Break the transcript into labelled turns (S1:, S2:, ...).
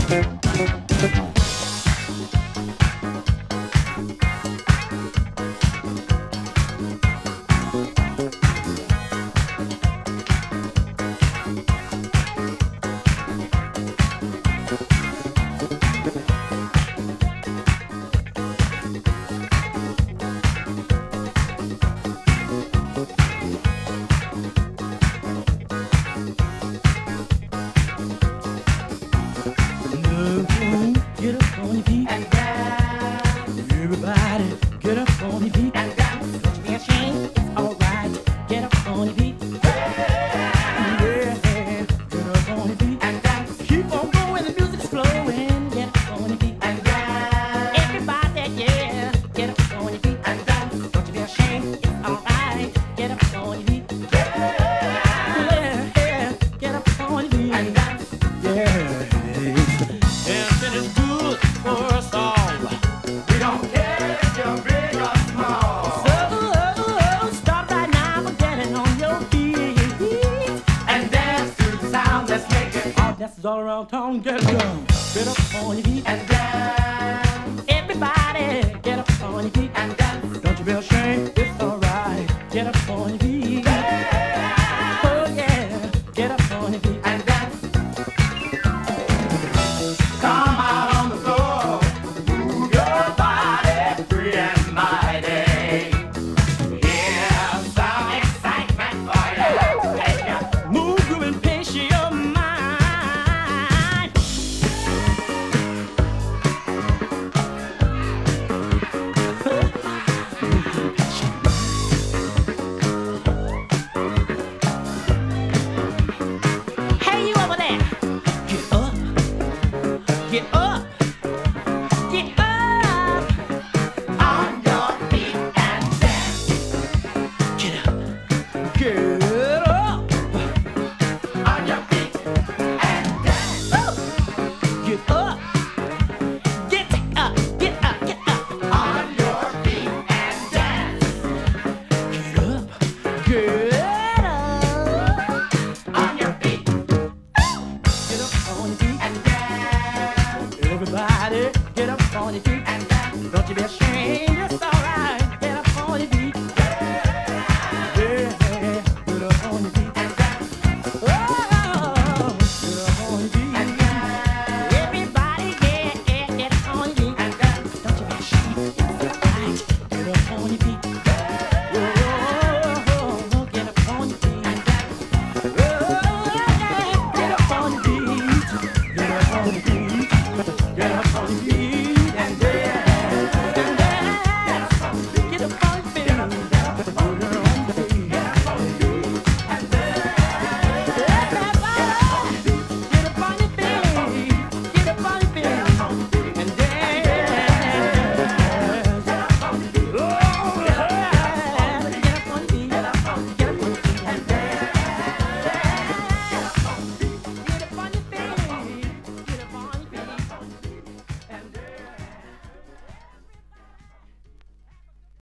S1: Get up on your feet and dance. Everybody, get up on your feet and dance. Don't you be ashamed, it's alright. Get up on your feet. Yeah, get up on your feet and dance. Keep on going, the music's flowing. Get up on your feet and dance. Everybody, yeah, get up on your feet and dance. Don't you be ashamed, it's alright. Get up on your feet. Yeah, get up on your feet and dance. Yeah. Dancing is good for us all.
S2: We don't care if you're big or small.
S1: So start right now and get it on your feet
S2: And dance to the sound, let's make it.
S1: all dances all around town. Get down, get up on your feet
S2: And dance,
S1: everybody get up on your feet
S2: and dance.
S1: don't you be ashamed, it's alright. Get up on your feet. Oh yeah, get up on your feet
S2: And dance. Come out on the floor, move your body free and mighty. Here's some excitement for you. Take ya.
S1: move, groove, and pace your mind. Hey, you over there, get up, get up, get up,
S2: On your feet and dance.
S1: get up, get up,
S2: On your feet and dance.
S1: get up, get up, get up, get up,
S2: On your feet and dance.
S1: get up, get up,
S2: On your feet
S1: get up on your feet.
S2: and dance.
S1: Everybody, get up on your feet
S2: And dance.
S1: don't you be ashamed.